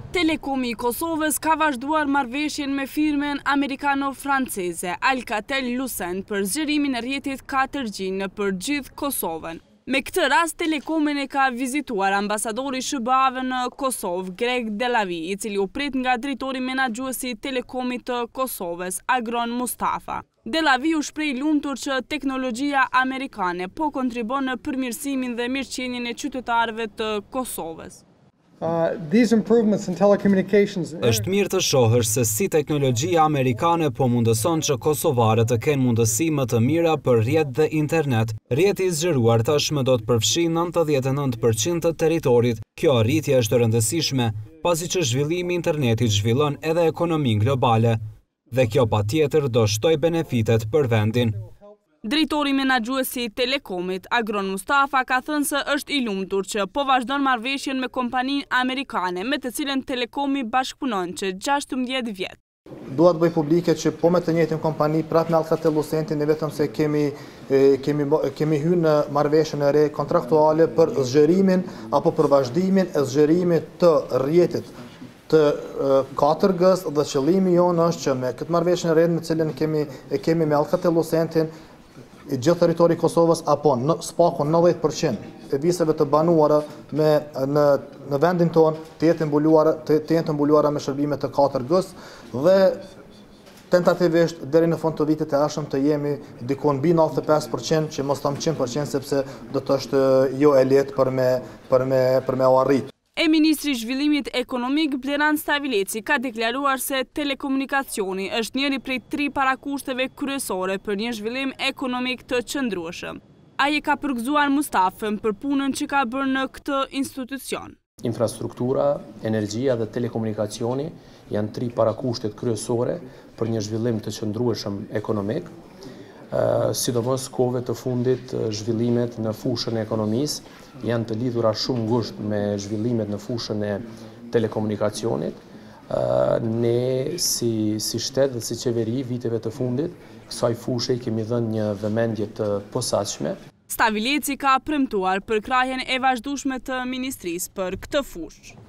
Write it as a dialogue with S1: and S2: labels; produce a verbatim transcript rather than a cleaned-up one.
S1: Telekomi i Kosovës ka vazhduar marrëveshjen me firmen amerikano-franceze Alcatel-Lucent për zgjerimin e rrjetit katër G në përgjithë Kosovën. Me këtë rast, Telekomin e ka vizituar ambasadori S B A-ve në Kosovë, Greg Delavi, i cili u prit nga drejtori menaxhues i Telekomit të Kosovës, Agron Mustafa. Delavi u shpreh i lumtur që teknologjia amerikane po kontribon në përmirësimin dhe mirëqenien e qytetarëve të Kosovës.
S2: Uh, these improvements in telecommunications
S3: Është mirë të shohësh se si teknologjia amerikane po mundëson që kosovarët të kenë mundësi më të mira për rrjet dhe internet. Rrjeti i zgjeruar tashmë do të përfshijë nëntëdhjetë e nëntë përqind të territorit. Kjo arritje është e rëndësishme, pasi që zhvillimi i internetit zhvillon edhe ekonominë globale, dhe kjo patjetër do shtojë benefitet për vendin.
S1: Drejtori menaxhues i Telekomit, Agron Mustafa, ka thënë se është i lumtur që po vazhdon marrëveshjen me kompaninë amerikane, me të cilën Telekomi bashkëpunon që gjashtëmbëdhjetë vjet.
S4: Dua të bëj publike që po me të njëjtin kompani, prapë me Alcatel-Lucentin, ne vetëm se kemi kemi kemi hyrë në marrëveshjen e re kontraktuale për zgjerimin apo për vazhdimin e zgjerimit të rrjetit të katër G-s, dhe qëllimi jonë është që me këtë marrëveshje e re me cilën kemi e kemi me Alcatel-Lucentin, i gjithë territori i Kosovës apo në spaku nëntëdhjetë përqind e viseve të banuara me në në vendin tonë të jetë mbuluara të, të jetë mbuluara me shërbime të katër G-s dhe tentativisht deri në fund të vitit të ardhshëm të jemi diku mbi nëntëdhjetë e pesë përqind, që mos themqind përqind sepse do të është jo e lehtë për me për me për me u arrit.
S1: E Ministri i Zhvillimit Ekonomik Bleran Stavileci ka deklaruar se telekomunikacioni është njëri prej tri parakushteve kryesore për një zhvillim ekonomik të qëndrueshëm. Ai ka përgëzuar Mustafën për punën që ka bërë në këtë institucion.
S5: Infrastruktura, energjia dhe telekomunikacioni janë tri parakushtet kryesore për një zhvillim të qëndrueshëm ekonomik. Uh, sidomos kohëve të fundit zhvillimet në fushën e ekonomisë janë të lidhura shumë ngushtë me zhvillimet në fushën e telekomunikacionit. Uh, ne si, si shtet dhe si qeveri viteve të fundit kësaj fushë kemi dhënë një vëmendje të posaçme.
S1: Stavileci ka premtuar për krahjen e vazhdueshme të ministrisë për këtë fushë.